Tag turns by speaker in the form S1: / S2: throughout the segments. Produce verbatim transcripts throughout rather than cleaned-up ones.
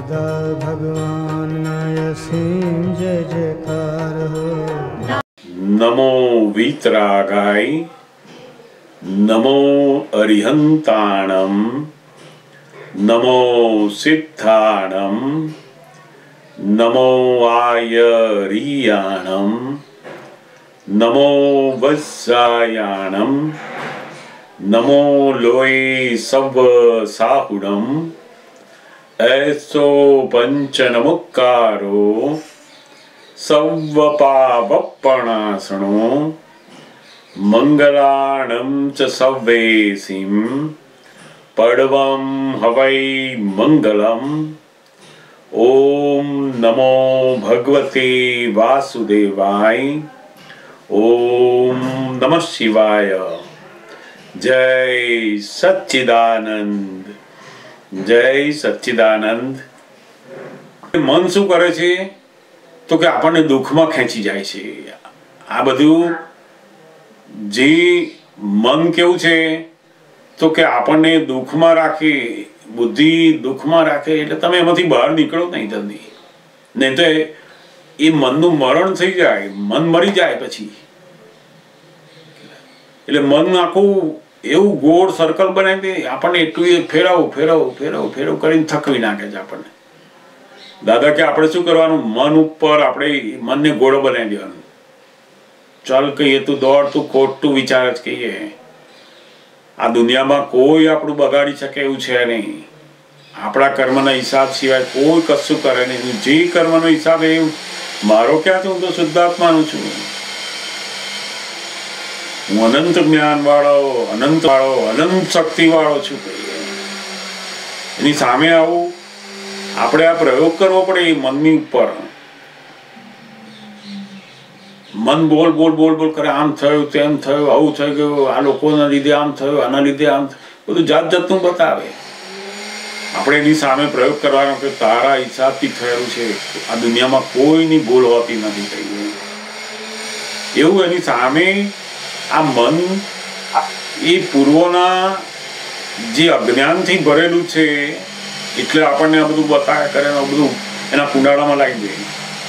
S1: सदा भगवान असीम जय जयकार हो।
S2: नमो वीतरागाय, नमो अरिहंताणम, नमो सिद्धाणम, नमो आयरियाणम, नमो वत्सायाणम, नमो लोये सव साहुणम, ऐसो पंच नमुक्कारो सव्वपापपणासनो मंगलाणं च सव्वेसिं पडवं हवै मंगलम। ओम नमो भगवते वासुदेवाय। ओम नमः शिवाय। जय सच्चिदानंद, जय सच्चिदानंद। मन शू करे छे तो कि आपने दुख में खेंची जाए छे। आ बधु जे मन केवुं छे तो कि आपने दुख में राखे, बुद्धि दुख में राखे एटले तमे एमांथी बहार निकळो नहीं जल्दी, नहीं तो ए मननुं मरण थई जाए, मन मरी जाए पछी। एटले मन आखुं एवुं गोળ सर्कल बनावी दे, आपने एटલું फेराव फेराव फेराव फेराव करीने थकवी नाखे छे आपने। दादा के आपणे शुं करवानुं, मन उपर आपणे मनने गोळो बनावी देवानुं। चल कहीए तू दौड़, तू खोटुं विचार ज कहीए। आ दुनियामां कोई आपणुं बगाड़ी शके एवुं छे नहीं। आपणा कर्मना हिसाब सिवाय कोई कशुं करे नहीं। जे कर्मनो हिसाब ए मारो क्यां छे, हुं तो शुद्धात्मानो छुं। हूँ अनंत ज्ञान वाळो, अनंत वाळो, अनंत शक्ति वाळो छुं। एनी सामे आवुं આપણે આ પ્રયોગ કરવો પડે એ મનની ઉપર। મન બોલ બોલ બોલ બોલ કરે, આમ થયું તેમ થયું, આવું થઈ ગયું, આ લોકોના લીધે આમ થયું, આના લીધે આમ થયું, બધું જાત જાતનું બતાવે। આપણે એની સામે પ્રયોગ કરવાનો કે તારા હિસાબથી થયેલું છે, આ દુનિયામાં કોઈની ભૂલ હોતી નથી થઈ। એવું એની સામે આ મન એ પૂર્વના જે અજ્ઞાનથી ભરેલું છે એટલે આપણને આ બધું બતાવ્યા કરે, આ બધું એના કુંડાળામાં લાગી જાય।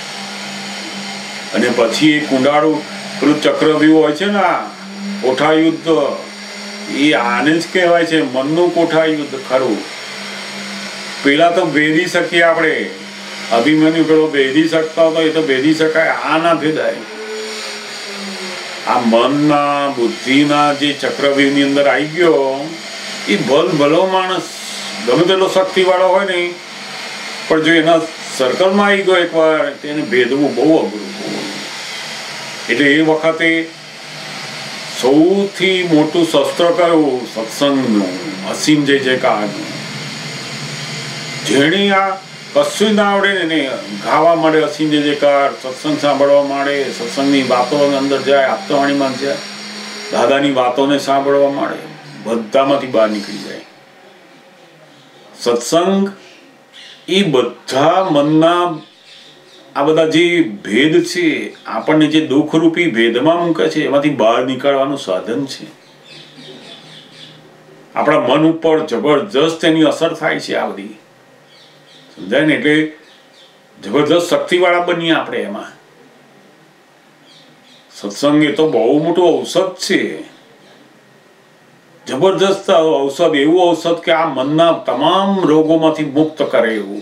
S2: અને પછી એ કુંડાળું પેલું ચક્રવ્યૂહ હોય છે ને, કોઠા યુદ્ધ, એ આને જ કહેવાય છે મનનું કોઠા યુદ્ધ ખરું। પેલા તો ભેદી શકીએ આપણે, અભિમન્યુ પેલો ભેદી શકતા હતો, એ તો ભેદી શકાય, આ ના ભેદાય। આ મનના બુદ્ધિના જે ચક્રવ્યૂહની અંદર આવી ગયો, એ ભલ ભલો માણસ ગમે તેટલો શક્તિ વાળો હોય નહીં, પણ જો એના સર્કલમાં આવી ગયો એકવાર, તેને ભેદવું બહુ અઘરું। એટલે એ વખતે સૌથી મોટું શસ્ત્ર કયું? સત્સંગનું, અસીમ જય જયકારનું। જેણે આ કશું ના આવડે ને ગાવા માંડે અસીમ જય જયકાર, સત્સંગ સાંભળવા માંડે, સત્સંગની વાતો અંદર જાય, આપતાવાણીમાં જાય, દાદાની વાતોને સાંભળવા માંડે, બધામાંથી બહાર નીકળી જાય। સત્સંગ એ બધા મનના આ બધા જે ભેદ છે, આપણને જે દુઃખરૂપી ભેદમાં મૂકે છે, એમાંથી બહાર નીકળવાનું સાધન છે। આપણા મન ઉપર જબરજસ્ત એની અસર થાય છે આ બધી, સમજાય ને? એટલે જબરજસ્ત શક્તિવાળા બનીએ આપણે એમાં। સત્સંગ એ તો બહુ મોટું ઔષધ છે, જબરજસ્ત ઔષધ, એવું ઔષધ કે આ મનના તમામ રોગોમાંથી મુક્ત કરે એવું,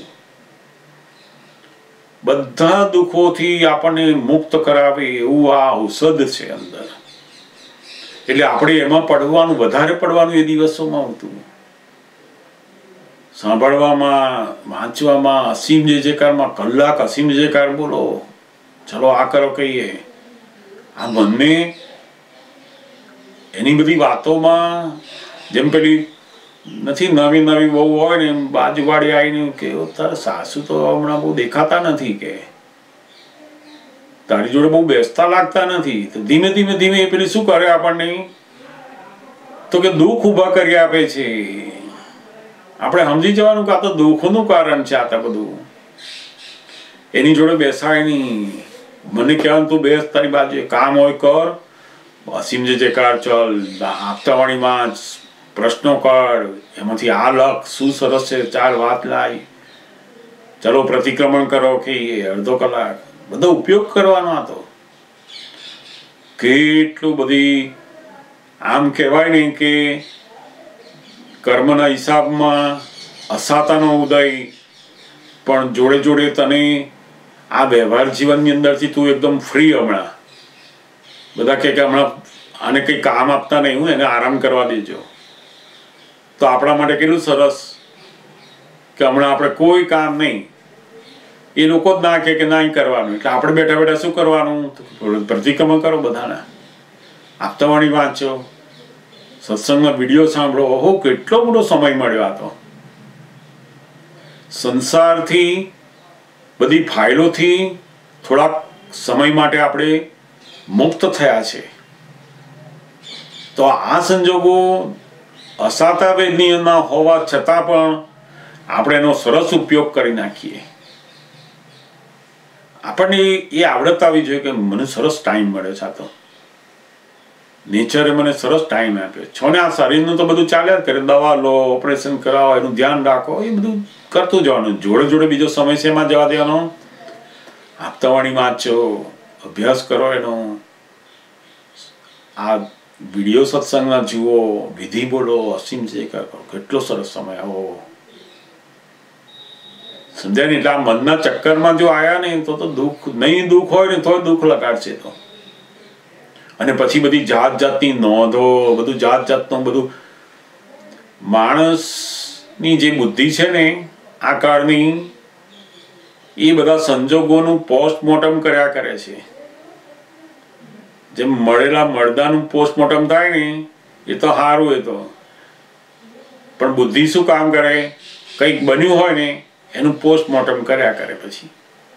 S2: બધા દુઃખોથી આપણને મુક્ત કરાવે એવું આ ઔષધ છે અંદર। એટલે આપણે એમાં પડવાનું, વધારે પડવાનું એ દિવસોમાં હતું, સાંભળવામાં, વાંચવામાં, અસીમ જય જયકારમાં કલાક અસીમ જય જયકાર બોલો, ચલો આ કરો કહીએ। આ બંને એની બધી વાતોમાં, જેમ પેલી નથી નવી નવી બહુ હોય ને, બાજુવાળી આવીને કે તારા સાસુ તો હમણાં બહુ દેખાતા નથી, કે તારી જોડે બહુ બેસતા લાગતા નથી। તો ધીમે ધીમે ધીમે એ પેલી શું કરે આપણને, તો કે દુઃખ ઊભા કરી આપે છે। આપણે સમજી જવાનું કે આ તો દુઃખનું કારણ છે, આ તો બધું। એની જોડે બેસાય નહીં, મને કહેવાનું તું બેસ, તારી બાજુ કામ હોય કર, અસીમ જય જયકાર ચલ, આપતાવાણીમાં પ્રશ્નો કર, એમાંથી આ લખ શું સરસ છે, ચાર વાત લાય, ચલો પ્રતિક્રમણ કરો કે અડધો કલાક, બધો ઉપયોગ કરવાનો હતો. કેટલું બધી આમ કહેવાય ને કે કર્મના હિસાબમાં અસાતાનો ઉદય, પણ જોડે જોડે તને આ વ્યવહાર જીવનની અંદરથી તું એકદમ ફ્રી. હમણાં બધા કહે કે હમણાં આને કંઈ કામ આપતા નહીં, હું એને આરામ કરવા દેજો. તો આપણા માટે કેટલું સરસ કે હમણાં આપણે કોઈ કામ નહીં. એ લોકો જ ના કહે કે ના કરવાનું, એટલે આપણે બેઠા બેઠા શું કરવાનું? પ્રતિક્રમણ કરો, બધાના આપતાવાણી વાંચો, સત્સંગના વિડીયો સાંભળો. ઓહો, કેટલો મોટો સમય મળ્યો. આ તો સંસારથી બધી ફાઇલોથી થોડાક સમય માટે આપણે મુક્ત થયા છે. તો આ સંજોગો અસાતા વેદનીયના હોવા છતાં પણ આપણે એનો સરસ ઉપયોગ કરી નાખીએ. આપણને એ આવડત આવી જોઈએ કે મને સરસ ટાઈમ મળે છે. આ તો નેચરે મને સરસ ટાઈમ આપ્યો છો ને. આ શરીરનું તો બધું ચાલ્યા જ કરે, દવા લો, ઓપરેશન કરાવો, એનું ધ્યાન રાખો, એ બધું કરતું જવાનું. જોડે જોડે બીજો સમય છે એમાં જવા દેવાનો. આપતાવાણી વાંચો, અભ્યાસ કરો એનો, આ વિડીયો સત્સંગના જુઓ, વિધિ બોલો, અસીમ જે કરો. કેટલો સરસ સમય આવો સમજાય ને. એટલે આ મનના ચક્કરમાં જો આયા ને તો તો દુઃખ નહીં, દુઃખ હોય ને તો દુઃખ લગાડશે. તો અને પછી બધી જાત જાતની નોંધો, બધું જાત જાતનું બધું. માણસની જે બુદ્ધિ છે ને આ કાળની, એ બધા સંજોગોનું પોસ્ટમોર્ટમ કર્યા કરે છે. જેમ મળેલા મળદાનું પોસ્ટમોર્ટમ થાય ને એ તો સારું. એ તો પણ બુદ્ધિ શું કામ કરે? કંઈક બન્યું હોય ને એનું પોસ્ટમોર્ટમ કર્યા કરે. પછી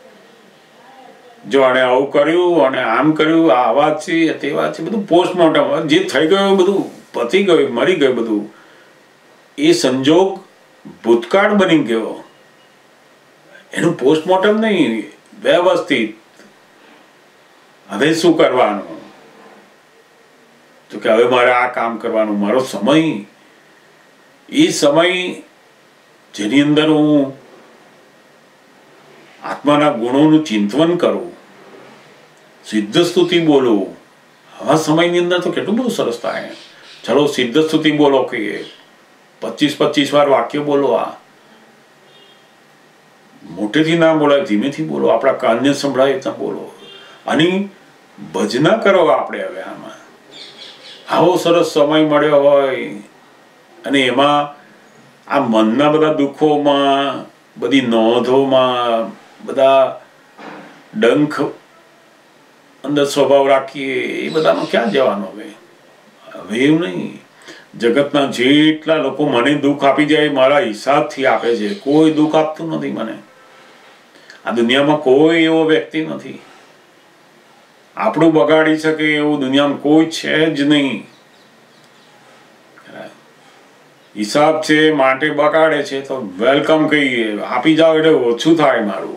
S2: જો આને આવું કર્યું અને આમ કર્યું, આ વાત છે, તે વાત છે, બધું પોસ્ટમોર્ટમ. જે થઈ ગયું બધું પતી ગયું, મરી ગયું બધું. એ સંજોગ ભૂતકાળ બની ગયો, એનું પોસ્ટમોર્ટમ નહીં, વ્યવસ્થિત. હવે શું કરવાનું? તો કે હવે મારે આ કામ કરવાનું. મારો સમય, એ સમય જેની અંદર હું આત્માના ગુણોનું ચિંતન કરું, સિદ્ધ સ્તુતિ બોલું. આવા સમયની અંદર તો કેટલું બધું સરસ થાય. ચલો સિદ્ધ સ્તુતિ બોલો, કે પચીસ પચીસ વાર વાક્ય બોલો. આ મોટેથી ના બોલાય, ધીમેથી બોલો, આપણા કાનને સંભળાય એટલા બોલો. અને ભજના કરો આપણે હવે. આમાં આવો સરસ સમય મળ્યો હોય અને એમાં આ મનના બધા દુઃખોમાં, બધી નોંધોમાં, બધા ડંખ અંદર સ્વભાવ રાખીએ, એ બધામાં ક્યાં જવાનું? હવે હવે એવું નહીં. જગતના જેટલા લોકો મને દુઃખ આપી જાય મારા હિસાબથી આપે છે. કોઈ દુઃખ આપતું નથી મને. આ દુનિયામાં કોઈ એવો વ્યક્તિ નથી આપણું બગાડી શકે એવું. દુનિયામાં કોઈ છે જ નહીં. હિસાબ છે માટે બગાડે છે તો વેલકમ કહીએ, આપી જાઓ એટલે ઓછું થાય મારું.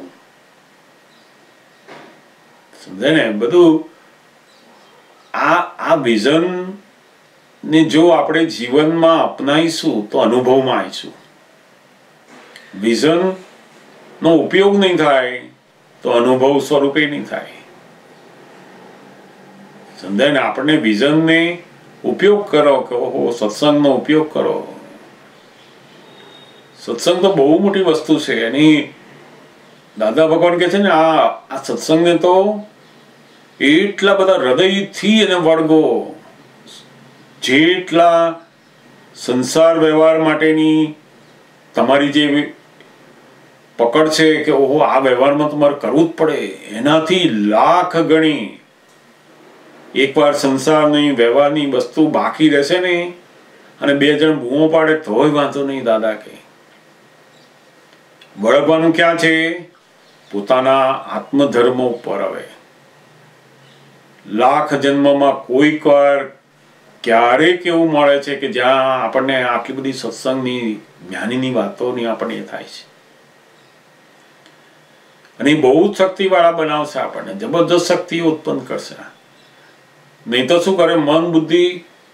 S2: સમજે ને બધું. આ આ વિઝન ને જો આપણે જીવનમાં અપનાવીશું તો અનુભવમાં આવીશું. વિઝન નો ઉપયોગ નહીં થાય તો અનુભવ સ્વરૂપે નહીં થાય. સમજાય ને. આપણને વિઝનને ઉપયોગ કરો કે ઓહો, સત્સંગનો ઉપયોગ કરો. સત્સંગ તો બહુ મોટી વસ્તુ છે. એની દાદા ભગવાન કહે છે ને, આ આ સત્સંગને તો એટલા બધા હૃદયથી એને વળગો, જેટલા સંસાર વ્યવહાર માટેની તમારી જે પકડ છે કે ઓહો આ વ્યવહારમાં તમારે કરવું જ પડે, એનાથી લાખ ગણી એકવાર સંસારની વ્યવહારની વસ્તુ બાકી રહેશે ને, અને બે જણ બૂમો પાડે તોય વાંધો નહીં. દાદા કે વળગવાનું ક્યાં છે? પોતાના આત્મધર્મ ઉપર. હવે લાખ જન્મમાં કોઈક વાર ક્યારેક એવું મળે છે કે જ્યાં આપણને આટલી બધી સત્સંગની જ્ઞાનીની વાતોની આપણને એ થાય છે. અને એ બહુ જ શક્તિ વાળા બનાવશે આપણને, જબરદસ્ત શક્તિ ઉત્પન્ન કરશે. નહીં તો શું કરે? મન બુદ્ધિ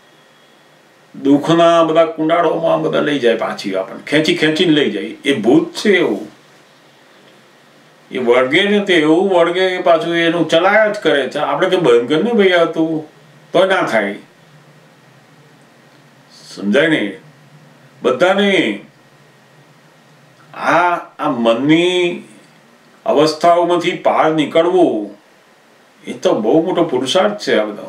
S2: દુઃખના બધા કુંડાળોમાં બધા લઈ જાય, પાછી આપણને ખેંચી ખેંચીને લઈ જાય. એ ભૂત છે એવું. એ વળગે ને તે એવું વળગે કે પાછું એનું ચલાયા જ કરે છે. આપણે કે બંધ કર ને ભાઈ હતું તો ના થાય. સમજાય ને બધાને આ આ મનની અવસ્થાઓમાંથી પાર નીકળવું એ તો બહુ મોટો પુરુષાર્થ છે. આ બધો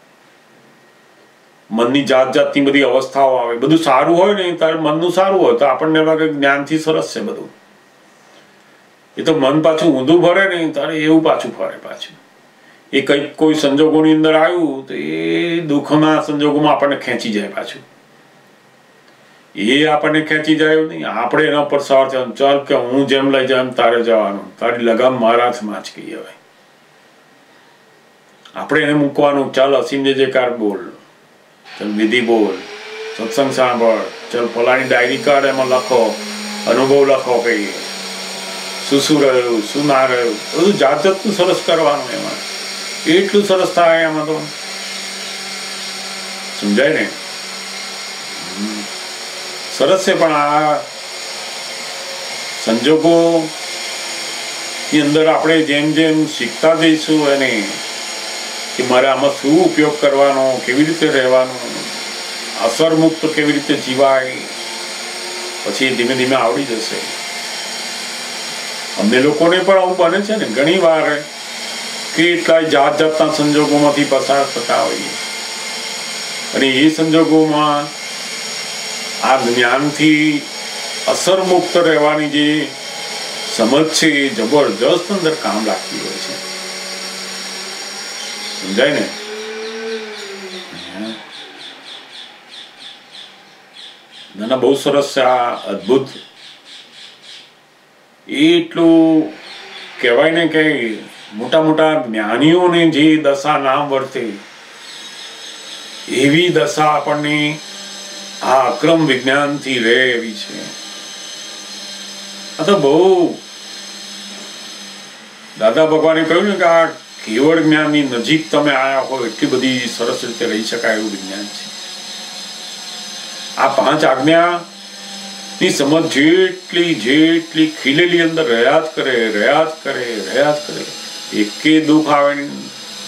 S2: મનની જાત જાતની બધી અવસ્થાઓ આવે, બધું સારું હોય ને તારે મનનું સારું હોય તો આપણને લાગે જ્ઞાનથી સરસ છે બધું. એ તો મન પાછું ઊંધું ફરે ને તારે એવું પાછું ફરે પાછું. એ કંઈક કોઈ સંજોગોની અંદર આવ્યું તો એ દુઃખના સંજોગોમાં આપણને ખેંચી જાય પાછું. એ આપણને ખેંચી જાય નહીં, આપણે એના પર સવાર થવાનું ચાલ કે હું જેમ લઈ જાઉં તારે જવાનું, તારી લગામ મારા હાથમાં જ કહી હવે. આપણે એને મૂકવાનું ચાલ અસીમ જે કાર બોલ, ચાલ વિધિ બોલ, સત્સંગ સાંભળ, ચાલ ફલાની ડાયરી કાર્ડ એમાં લખો, અનુભવ લખો, કહીએ શું શું રહ્યું શું ના રહ્યું બધું જાત જાતનું સરસ કરવાનું. એમાં એટલું સરસ થાય એમાં તો સમજાય ને સરસ છે. પણ આ સંજોગો ની અંદર આપણે જેમ જેમ શીખતા જઈશું એને કે મારે આમાં શું ઉપયોગ કરવાનો, કેવી રીતે રહેવાનું, અસર મુક્ત કેવી રીતે જીવાય, પછી ધીમે ધીમે આવડી જશે. અમને લોકોને પણ આવું બને છે ને ઘણી વાર કેટલાય જાત જાતના સંજોગોમાંથી પસાર થતા હોઈએ અને એ સંજોગોમાં આ જ્ઞાનથી અસર મુક્ત રહેવાની જે સમજ છે એ જબરજસ્ત અંદર કામ લાગતી હોય છે. સમજાય ને? ના બહુ સરસ છે આ અદ્ભુત. એટલું કહેવાય ને કે મોટા મોટા જ્ઞાનીઓને જે દશા નામ વર્તે એવી દશા આપણને આ અક્રમ વિજ્ઞાનથી રહે એવી છે. આ તો બહુ દાદા ભગવાને કહ્યું ને કે આ કેવળ જ્ઞાનની નજીક તમે આયા હો એટલી બધી સરસ રીતે રહી શકાય એવું વિજ્ઞાન છે. આ પાંચ આજ્ઞા ની સમજ જેટલી જેટલી ખીલેલી અંદર રહ્યા જ કરે રહ્યા જ કરે રહ્યા જ કરે, એકે દુઃખ આવે નહીં.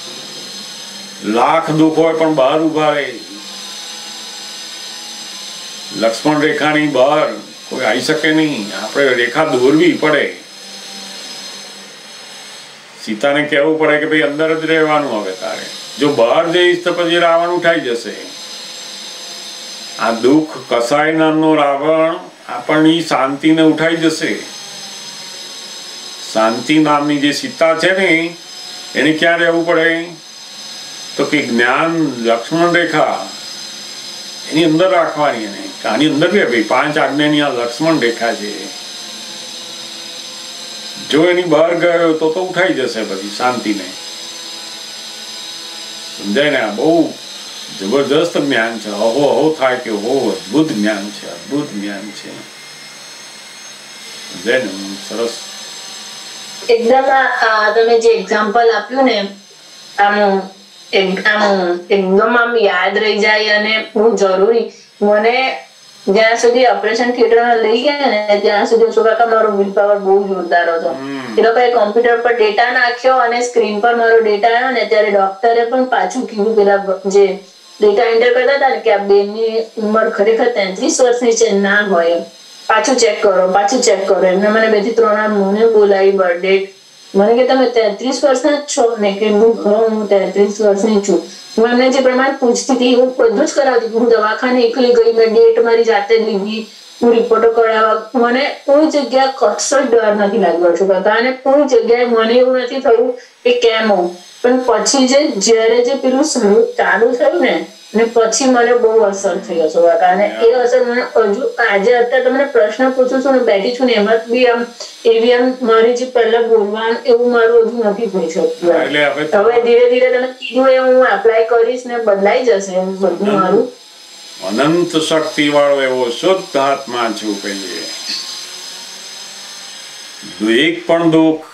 S2: લાખ દુઃખ હોય પણ બહાર ઉભા રહે. લક્ષ્મણ રેખાની બહાર કોઈ આવી શકે નહીં, આપણે રેખા દોરવી પડે. સીતાને કહેવું પડે કે ભાઈ અંદર જ રહેવાનું હવે તારે, જો બહાર જઈશ તો પછી રાવણ ઉઠાઈ જશે. આ દુઃખ કસાય નામનો રાવણ આપણની શાંતિને ઉઠાઈ જશે. શાંતિ નામની જે સીતા છે ને એને ક્યાં રહેવું પડે તો કે જ્ઞાન લક્ષ્મણ રેખા એની અંદર રાખવાની. એને આની અંદર બે ભાઈ પાંચ આજ્ઞાની આ લક્ષ્મણ રેખા છે. જો એની બહાર ગયો તો તો ઉઠાઈ જશે બધી શાંતિને. સમજાય ને? આ બહુ જબરદસ્ત જ્ઞાન છે. અહો અહો થાય કે હો અદભુત જ્ઞાન છે, અદભુત જ્ઞાન છે. સમજાય ને? સરસ.
S3: એકદમ આ તમે જે એક્ઝામ્પલ આપ્યું ને આમ આમ એકદમ આમ યાદ રહી જાય અને બહુ જરૂરી. મને જ્યાં સુધી ઓપરેશન થિયેટરમાં લઈ ગયા ને ત્યાં સુધી શું કાકા મારો વિલ પાવર બહુ જોરદાર હતો. એ લોકોએ કોમ્પ્યુટર પર ડેટા નાખ્યો અને સ્ક્રીન પર મારો ડેટા આવ્યો ને ત્યારે ડોક્ટરે પણ પાછું કીધું પેલા જે ડેટા એન્ટર કરતા હતા ને કે આ બેનની ઉંમર ખરેખર તેત્રીસ વર્ષની છે ના હોય, પાછું ચેક કરો પાછું ચેક કરો. એમને મને બે થી ત્રણ મને બોલાવી બર્થડે. મને કે તમે તેત્રીસ વર્ષના જ છો ને? કે હું હું તેત્રીસ વર્ષની છું. હું એમને જે પ્રમાણે પૂછતી હતી હું બધું જ કરાવતી. હું દવાખાને એકલી ગઈ, મેં ડેટ મારી જાતે લીધી, હું રિપોર્ટો કરાવવા. મને કોઈ જગ્યા કશો જ ડર નથી લાગ્યો છું કાકા, અને કોઈ જગ્યાએ મને એવું નથી થયું કે કેમ હોઉં. પણ પછી જે જયારે જે પેલું ચાલુ થયું ને અને પછી મને બહુ અસર થયો છે કાકા. અને એ અસર મને હજુ આજે અત્યારે તમને પ્રશ્ન પૂછું છું ને બેઠી છું ને એમાં બી આમ એવી આમ મારી જે પહેલા બોલવાનું એવું મારું હજુ નથી થઈ શકતું. હવે ધીરે ધીરે તમે કીધું એ હું એપ્લાય કરીશ ને બદલાઈ જશે એમ બધું મારું.
S2: અનંત શક્તિ વાળો એવો શુદ્ધ આત્મા છું કહીએ. એક પણ દુઃખ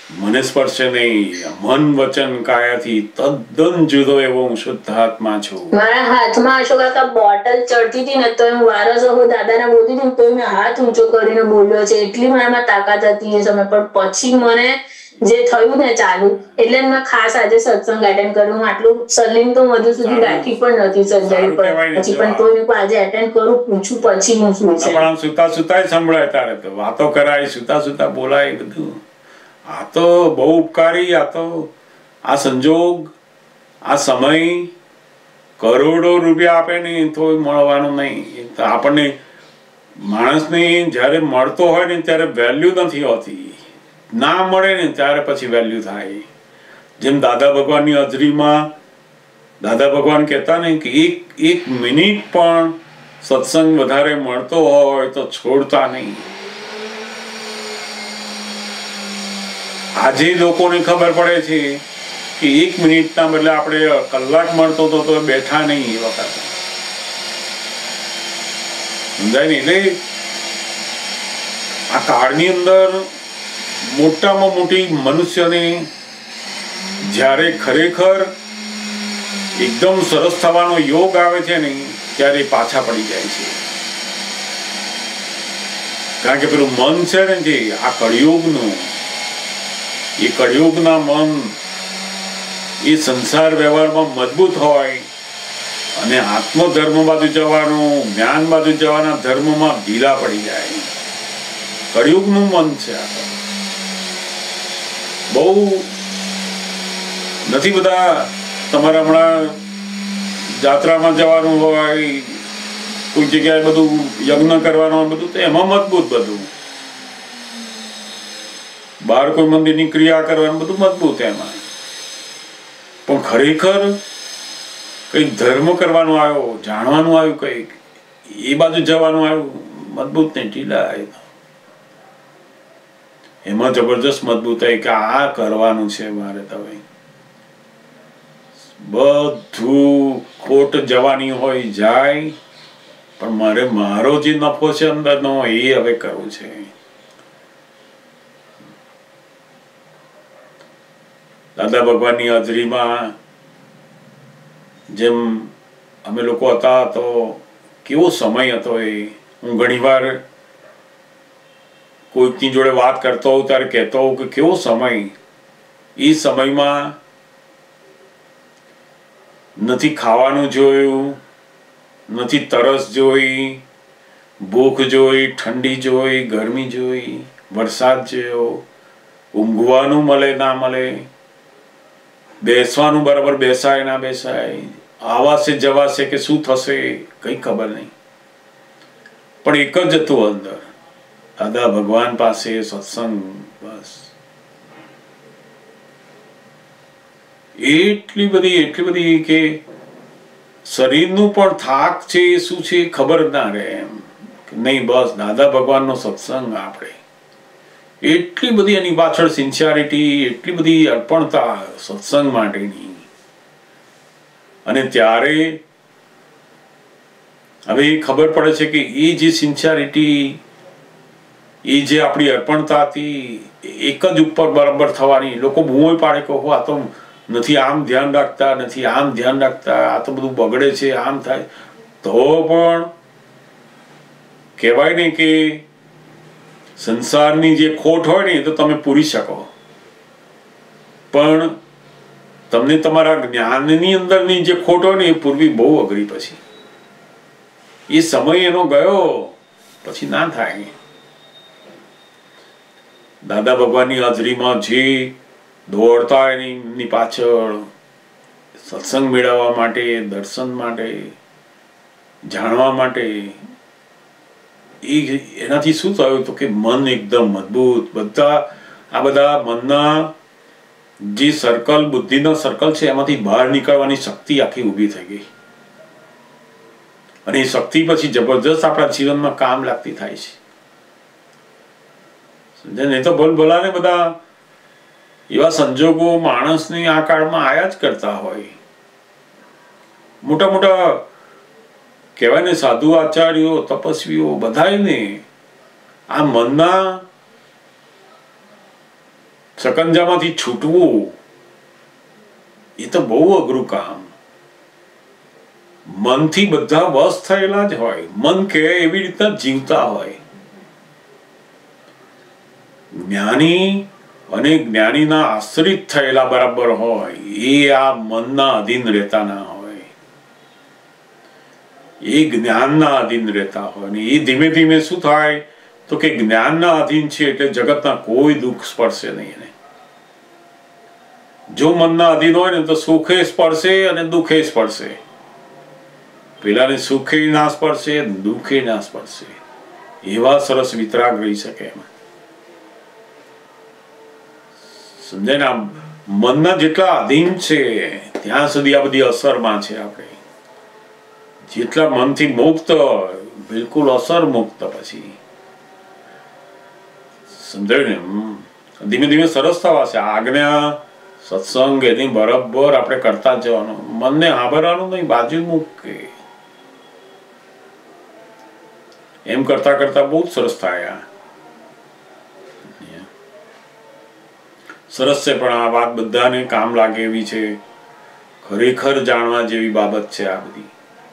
S2: મને સ્પર્શે નહીં. મન વચન કાયાથી તદ્દન જુદો એવો હું શુદ્ધ આત્મા છું.
S3: મારા હાથમાં અશોક કાકા બોટલ ચડતી હતી ને તો હું વારસો હું દાદાને બોલતી હતી તો મેં હાથ ઊંચો કરીને બોલ્યો છે. એટલી મારામાં તાકાત હતી એ સમય. પણ પછી મને જે થયું ને ચાલુ એટલે મેં ખાસ આજે સત્સંગ અટેન્ડ કર્યું. હું આટલું સલીમ તો હજુ સુધી રાખી પણ નથી સર્જરી પર પછી પણ તો મેં આજે અટેન્ડ કરું પૂછું પછી હું શું છે.
S2: પણ સુતા સુતા સંભળાય તારે તો વાતો કરાય સુતા સુતા બોલાય બધું. આ તો બહુ ઉપકારી. આ તો આ સંજોગ આ સમય કરોડો રૂપિયા આપે નહીં તો મળવાનું નહીં. તો આપણને માણસને જ્યારે મળતો હોય ને ત્યારે વેલ્યુ નથી હોતી. ના મળે ને ત્યારે પછી વેલ્યુ થાય. જેમ દાદા ભગવાનની હાજરીમાં દાદા ભગવાન કહેતા ને કે એક એક મિનિટ પણ સત્સંગ વધારે મળતો હોય તો છોડતા નહીં. આજે લોકોને ખબર પડે છે કે એક મિનિટના બદલે આપણે કલાક મળતો હતો તો બેઠા નહીં એ વખતે. સમજાય ને? એટલે આ કાળની અંદર મોટામાં મોટી મનુષ્યને જ્યારે ખરેખર એકદમ સરસ થવાનો યોગ આવે છે ને ત્યારે પાછા પડી જાય છે. કારણ કે પેલું મન છે ને જે આ કળિયુગનું એ કળિયુગના મન એ સંસાર વ્યવહારમાં મજબૂત હોય અને આત્મધર્મ બાજુ જવાનું જ્ઞાન બાજુ જવાના ધર્મમાં ઢીલા પડી જાય. કળિયુગનું મન છે આ. બહુ નથી બધા તમારા હમણાં જાત્રામાં જવાનું હોય કોઈ જગ્યાએ બધું યજ્ઞ કરવાનું હોય બધું તો એમાં મજબૂત બધું. બહાર કોઈ મંદિરની ક્રિયા કરવાનું બધું મજબૂત એમાં. પણ ખરેખર કઈક ધર્મ કરવાનું આવ્યો જાણવાનું આવ્યું કઈક એ બાજુ જવાનું આવ્યું મજબૂત નહીં ઢીલા. એમાં જબરજસ્ત મજબૂતાઈ કે આ કરવાનું છે મારે. તમે બધું ખોટ જવાની હોય જાય પણ મારે મારો જે નફો છે અંદરનો એ હવે કરવું છે. દાદા ભગવાનની હાજરીમાં જેમ અમે લોકો હતા તો કેવો સમય હતો એ. હું ઘણી વાર કોઈકની જોડે વાત કરતો હોઉં ત્યારે કહેતો હોઉં કે કેવો સમય. એ સમયમાં નથી ખાવાનું જોયું, નથી તરસ જોઈ, ભૂખ જોઈ, ઠંડી જોઈ, ગરમી જોઈ, વરસાદ જોયો, ઊંઘવાનું મળે ના મળે, બેસવાનું બરાબર બેસાય ના બેસાય, આવાશે જવાશે કે શું થશે કઈ ખબર નહીં. પણ એક જ હતું અંદર, દાદા ભગવાન પાસે સત્સંગ. બસ એટલી બધી એટલી બધી કે શરીરનું પણ થાક છે શું છે ખબર ના રહે એમ નહીં. બસ દાદા ભગવાનનો સત્સંગ. આપણે એટલી બધી એની પાછળ સિન્સિયરિટી, એટલી બધી અર્પણતા સત્સંગ માટેની. અને ત્યારે હવે ખબર પડે છે કે એ જે સિન્સિયરિટી, એ જે આપણી અર્પણતા હતી એક જ ઉપર બરાબર થવાની. લોકો બૂમો પાડે કે હો આ તો નથી આમ ધ્યાન રાખતા, નથી આમ ધ્યાન રાખતા, આ તો બધું બગડે છે, આમ થાય. તો પણ કહેવાય ને કે સંસારની જે ખોટ હોય ને એ તો તમે પૂરી શકો, પણ તમને તમારા જ્ઞાનની અંદરની જે ખોટ હોય ને એ પૂરવી બહુ અઘરી. પછી એ સમય એનો ગયો પછી ના થાય. દાદા ભગવાનની હાજરીમાં જે દોડતા એની પાછળ સત્સંગ મેળવવા માટે, દર્શન માટે, જાણવા માટે, એ એનાથી શું થયું તો કે મન એકદમ મજબૂત. બધા આ બધા મનના જે સર્કલ, બુદ્ધિના સર્કલ છે એમાંથી બહાર નીકળવાની શક્તિ આખી ઊભી થઈ ગઈ. અને એ શક્તિ પછી જબરજસ્ત આપણા જીવનમાં કામ લાગતી થાય છે. નહીં તો ભલ ભલાને બધા એવા સંજોગો માણસની આ કાળમાં આયા જ કરતા હોય. મોટા મોટા કહેવાય ને સાધુ આચાર્યો, તપસ્વીઓ બધાને આ મનના સકંજામાંથી છૂટવું એ તો બહુ અઘરું કામ. મનથી બધા વશ થયેલા જ હોય, મન કે એવી રીતના જીવતા હોય. જ્ઞાની અને જ્ઞાનીના આશ્રિત થયેલા બરાબર હોય, એ આ મનના અધીન રહેતા ના હોય, એ જ્ઞાનના અધીન રહેતા હોય. ને એ ધીમે ધીમે શું થાય તો કે જ્ઞાનના અધીન છે એટલે જગતના કોઈ દુઃખ સ્પર્શે નહીં એને. જો મનના અધીન હોય ને તો સુખે સ્પર્શે અને દુઃખે સ્પર્શે. પેલાને સુખે ના સ્પર્શે, દુઃખે ના સ્પર્શે. એવા સરસ વિતરાગ રહી શકે એમાં. સમજાય ને? મનના જેટલા અધીન છે ત્યાં સુધી આ બધી અસરમાં છે. આપણે જેટલા મનથી મુક્ત, બિલકુલ અસર મુક્ત, પછી સમજાયું ને? ધીમે ધીમે સરસ થવા છે. આજ્ઞા સત્સંગ એની બરાબર આપણે કરતા જવાનું. મનને હાંભળવાનું નહીં, બાજુ મૂકે. એમ કરતા કરતા બહુ જ સરસ થાય. સરસ છે, પણ આ વાત બધાને કામ લાગે એવી છે. ખરેખર જાણવા જેવી બાબત છે આ બધી.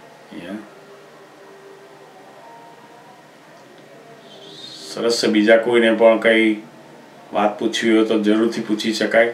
S2: સરસ છે. બીજા કોઈને પણ કઈ વાત પૂછવી હોય તો જરૂરથી પૂછી શકાય.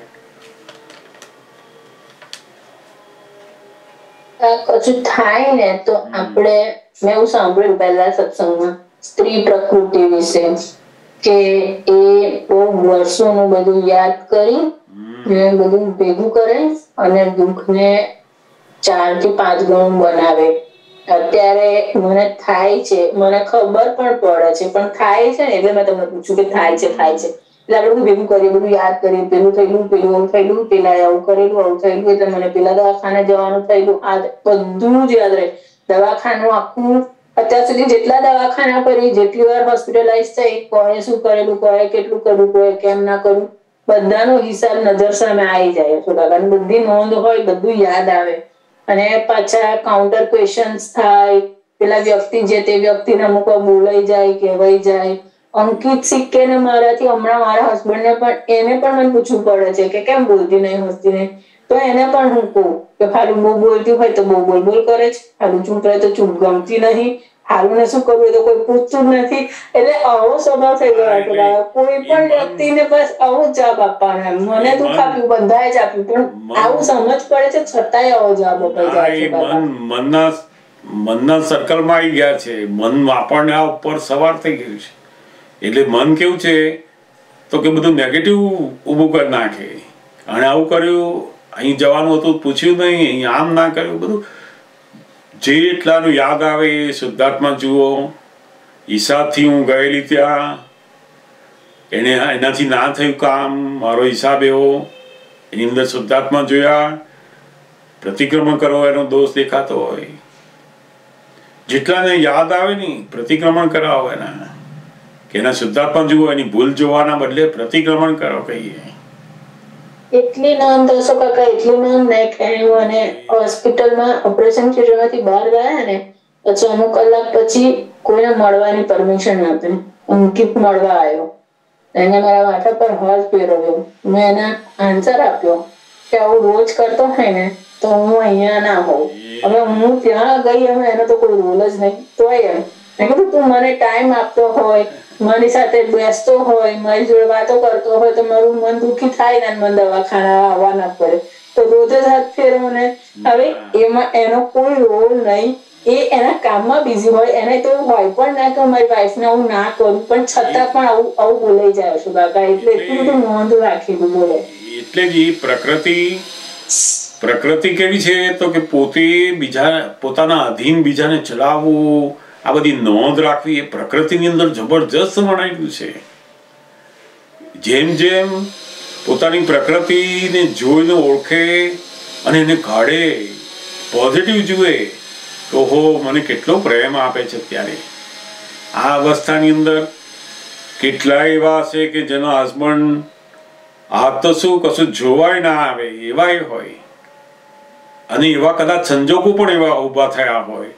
S3: કશું થાય ને તો આપણે, મેં એવું સાંભળ્યું પહેલા સત્સંગમાં સ્ત્રી પ્રકૃતિ વિશે, કે એ બહુ વર્ષોનું બધું યાદ કરી બધું ભેગું કરે અને દુઃખને ચાર થી પાંચ ગણું બનાવે. અત્યારે મને થાય છે, મને ખબર પણ પડે છે, પણ થાય છે ને એટલે મેં તમને પૂછ્યું કે થાય છે થાય છે એટલે આપણે બધું ભેગું કરીએ, બધું યાદ કરીએ, પેલું થયેલું, પેલું આવું થયેલું, પેલા આવું કરેલું, આવું થયેલું, એટલે મને પેલા દવાખાને જવાનું થયેલું, આ બધું જ યાદ રહે. દવાખાનું આખું, અત્યાર સુધી જેટલા દવાખાના કરી, જેટલી વાર હોસ્પિટલાઇઝ થઈ, કોણે શું કરેલું, કોણે કેટલું કર્યું, કોણે કેમ ના કર્યું, બધાનો હિસાબ નજર સામે આવી જાય. બધી નોંધ હોય, બધું યાદ આવે. અને પાછા કાઉન્ટર ક્વેશ્ચન્સ થાય. પેલા વ્યક્તિ જે તે વ્યક્તિને અમુક બોલાઈ જાય, કહેવાઈ જાય. અંકિત સિક્કે ને મારાથી હમણાં મારા હસબન્ડને પણ, એને પણ મને પૂછવું પડે છે કે કેમ બોલતી નહીં, હસતી નહીં. તો એને પણ હું કહું કે ફાલું બહુ બોલતી હોય તો બહુ બોલ બોલ કરે છે, ફાલું ચૂપ રહે તો ચૂપ, ગમતી નહીં, હાલું ને શું કરવું તો કોઈ પૂછતું જ નથી. એટલે આવો સ્વભાવ થઈ ગયો છે. કોઈ પણ વ્યક્તિને બસ આવું જવાબ આપવાનો. મને દુઃખ આપ્યું, બધાએ જ આપ્યું, પણ આવું સમજ પડે છે છતાંય આવો જવાબ અપાઈ જાય છે.
S2: મનના મનના સર્કલમાં આવી ગયા છે. મન આપણને આ ઉપર સવાર થઈ ગયું છે. એટલે મન કેવું છે તો કે બધું નેગેટિવ ઊભું કરી નાખે. અને આવું કર્યું, અહીં જવાનું હતું પૂછ્યું નહીં, અહીં આમ ના કર્યું, બધું જેટલાનું યાદ આવે એ શુદ્ધાત્મા જુઓ. હિસાબથી હું ગયેલી ત્યાં, એને એનાથી ના થયું કામ, મારો હિસાબ એવો, એની અંદર શુદ્ધાત્મા જોયા. પ્રતિક્રમણ કરો એનો દોષ દેખાતો હોય. જેટલાને યાદ આવે ને પ્રતિક્રમણ કરાવો એના, કે એના શુદ્ધાત્મા જુઓ, એની ભૂલ જોવાના બદલે પ્રતિક્રમણ કરો કહીએ.
S3: એટલી નોંધ હશો કાકા, એટલી નોંધ ને કે મને હોસ્પિટલમાં ઓપરેશન થિયેટરમાંથી બહાર ગયા ને પછી અમુક કલાક પછી કોઈને મળવાની પરમિશન નહોતી. અંકિત મળવા આવ્યો, એને મારા માથા પર હાથ ફેરવ્યો. મેં એને આન્સર આપ્યો કે આવું રોજ કરતો હોય ને તો હું અહીંયા ના હોઉં. હવે હું ત્યાં ગઈ, હવે એનો તો કોઈ રોલ જ નહીં. તોય એમ મેં કીધું તું મને ટાઈમ આપતો હોય, મારી સાથે બેસતો હોય, મારી જોડે વાતો કરતો હોય તો મારું મન દુઃખી થાય ને મને દવાખાના આવવા ના પડે તો રોજ જ હાથ ફેરવો ને. હવે એમાં એનો કોઈ રોલ નહીં. એ એના કામમાં બિઝી હોય, એને તો હોય પણ ના કે મારી વાઈફને હું ના કરું, પણ છતાં પણ આવું આવું બોલાઈ જાય છું કાકા. એટલે એટલું બધું નોંધ રાખેલું બોલે.
S2: એટલે જ એ પ્રકૃતિ પ્રકૃતિ કેવી છે તો કે પોતે બીજા પોતાના અધીન બીજાને ચલાવવું, આ બધી નોંધ રાખવી એ પ્રકૃતિની અંદર જબરજસ્ત વણાયેલું છે. જેમ જેમ પોતાની પ્રકૃતિને જોઈને ઓળખે અને એને કાઢે, પોઝિટિવ જુએ તો હો મને કેટલો પ્રેમ આપે છે. ત્યારે આ અવસ્થાની અંદર કેટલાય એવા છે કે જેનો હસબન્ડ આ તો શું કશું જોવાય ના આવે એવાય હોય, અને એવા કદાચ સંજોગો પણ એવા ઊભા થયા હોય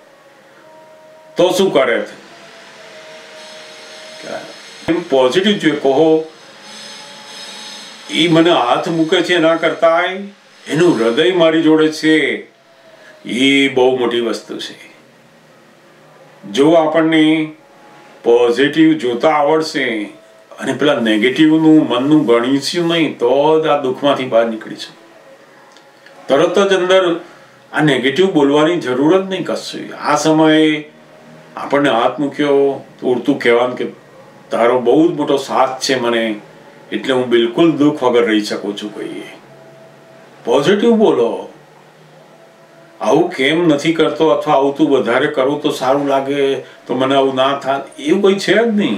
S2: તો શું કરે? પોઝિટિવ જોઈએ કહો એ મને હાથ મૂકે છે એના કરતા એનું હૃદય મારી જોડે છે, એ બહુ મોટી વસ્તુ છે. જો આપણને પોઝિટિવ જોતા આવડશે અને પેલા નેગેટિવનું મનનું ગણીશું નહીં તો જ આ દુઃખમાંથી બહાર નીકળીશું. તરત જ અંદર આ નેગેટિવ બોલવાની જરૂર જ નહીં કશું. આ સમયે આપણને હાથ મૂક્યો તો ઉડતું કહેવાનું કે તારો બહુ જ મોટો સાથ છે મને, એટલે હું બિલકુલ દુઃખ વગર રહી શકું છું. કહીએ પોઝિટિવ બોલો. આવું કેમ નથી કરતો, અથવા આવું તું વધારે કરું તો સારું લાગે, તો મને આવું ના થાય, એવું કોઈ છે જ નહીં.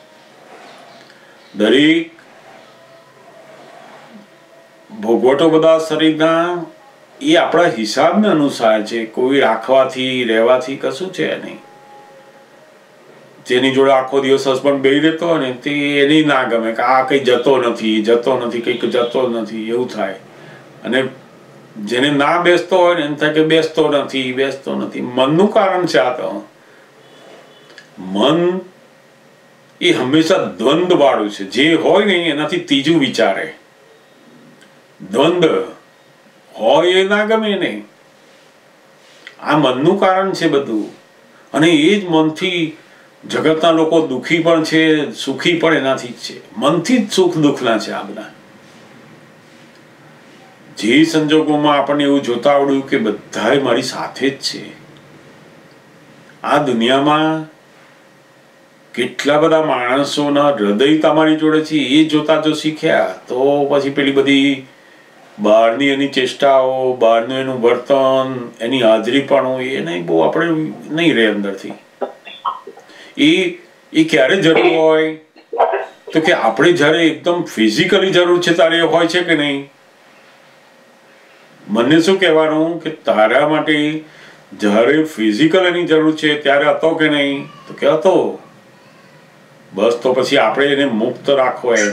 S2: દરેક ભોગવટો બધા શરીરના એ આપણા હિસાબને અનુસાર છે. કોઈ રાખવાથી રહેવાથી કશું છે નહીં. જેની જોડે આખો દિવસ હસબન્ડ બેહી રહેતો હોય ને તે એને ના ગમે કે આ કઈ જતો નથી જતો નથી કંઈક જતો નથી, એવું થાય. અને જેને ના બેસતો હોય ને એમ થાય કે બેસતો નથી બેસતો નથી. મનનું કારણ છે આ. તો મન એ હંમેશા દ્વંદ વાળું છે. જે હોય ને એનાથી ત્રીજું વિચારે. દ્વંદ હોય એ ના ગમે નહીં. આ મનનું કારણ છે બધું. અને એ જ મનથી જગતના લોકો દુઃખી પણ છે, સુખી પણ એનાથી જ છે. મનથી જ સુખ દુઃખના છે આ બધા. જે સંજોગોમાં આપણને એવું જોતા આવડ્યું કે બધા મારી સાથે જ છે. આ દુનિયામાં કેટલા બધા માણસોના હૃદય તમારી જોડે છે એ જોતા જો શીખ્યા તો પછી પેલી બધી બહારની એની ચેષ્ટાઓ, બહારનું એનું વર્તન, એની હાજરી પણ એ નહીં બહુ આપણે નહીં રહે અંદરથી. એ એ ક્યારે જરૂર હોય તો કે આપણે જ્યારે એકદમ ફિઝિકલી જરૂર છે ત્યારે હોય છે કે નહીં. મને શું કહેવાનું કે તારા માટે જ્યારે ફિઝિકલ એની જરૂર છે ત્યારે હતો કે નહીં, તો કે હતો. બસ તો પછી આપણે એને મુક્ત રાખવો એમ.